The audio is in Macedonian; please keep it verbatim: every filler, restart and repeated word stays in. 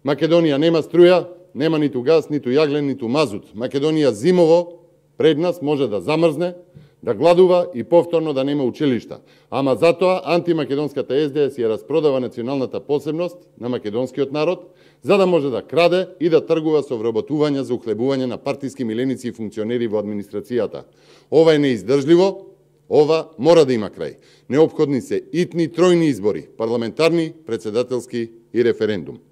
Македонија нема струја, нема ниту газ, ниту јаглен, ниту мазут. Македонија зимово пред нас може да замрзне, да гладува и повторно да нема училишта. Ама затоа антимакедонската Ес Де Ес ја распродава националната посебност на македонскиот народ, за да може да краде и да тргува со вработување за ухлебување на партиски миленици и функционери во администрацијата. Ова е неиздржливо, ова мора да има крај. Неопходни се итни тројни избори, парламентарни, председателски и референдум.